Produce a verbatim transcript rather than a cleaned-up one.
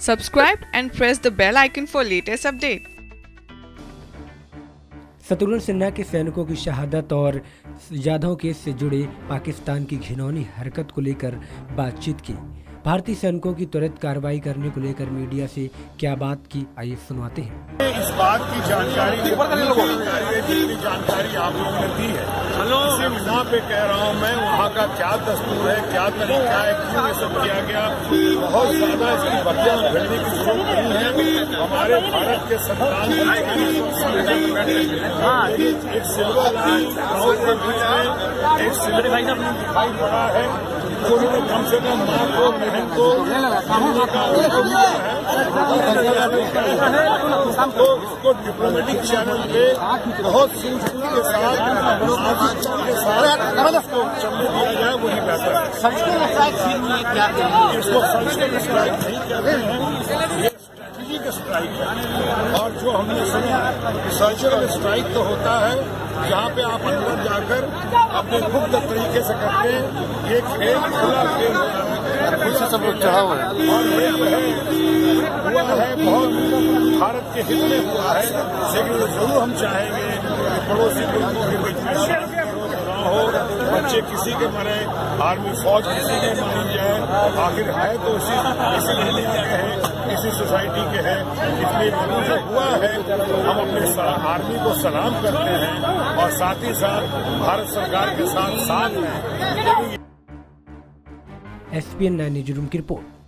Subscribe and press the bell icon for latest update. Shatrughan Sinha के सैनिकों की शहादत और जाधव केस से जुड़े पाकिस्तान की घिनौनी हरकत को लेकर बातचीत की। भारतीय सैनिकों की त्वरित कार्रवाई करने को लेकर मीडिया से क्या बात की, आइए सुनवाते हैं। इस बात की जानकारी जितनी जानकारी आप लोगों ने दी है, सिर्फ यहाँ पे कह रहा हूँ मैं, वहाँ का क्या दस्तूर है, क्या तरीका है, क्यों ये सब किया गया, बहुत ज्यादा इसकी बतियां भिड़ने की जरूरत नहीं है। हमारे भारत के संविधान एक सिल्वर क्राउड के बीच में एक सिल्वर दिखाई पड़ा है, उन्होंने कम से कम माँ को बहन को तो इसको डिप्लोमेटिक चैनल पे बहुत सूझबूझ के साथ के साथ इसको चलने दिया जाए, वही बेहतर है। सर्जिकल स्ट्राइक क्या इसको सर्जिकल स्ट्राइक नहीं कहते हैं, ये स्ट्रेटेजिक स्ट्राइक है। और जो हमने सुना सर्जिकल स्ट्राइक तो होता है जहाँ पे आप अंदर जाकर अपने गुप्त तरीके से करते हैं, ये खेल खुला खेल होता है, सब लोग चढ़ा हुआ है और हुआ है बहुत भारत के हित में हुआ है। लेकिन जरूर हम चाहेंगे पड़ोसी मुल्कों के बीच में हो, बच्चे किसी के मरे, आर्मी फौज किसी के मारी जाए, आखिर है तो इसी इसी महीने के है, इसी सोसाइटी के है, इसलिए जो हुआ है हम अपने आर्मी को सलाम करते हैं और साथ ही साथ भारत सरकार के साथ साथ हैं। S P N nine news room की रिपोर्ट।